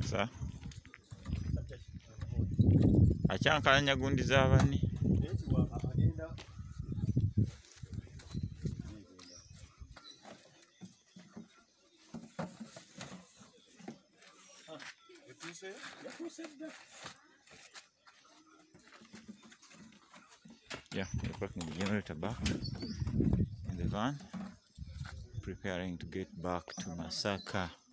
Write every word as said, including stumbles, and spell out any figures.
Sa acyankalanya gundi z'abani yeah, we're parking the generator back in the van, preparing to get back to Masaka.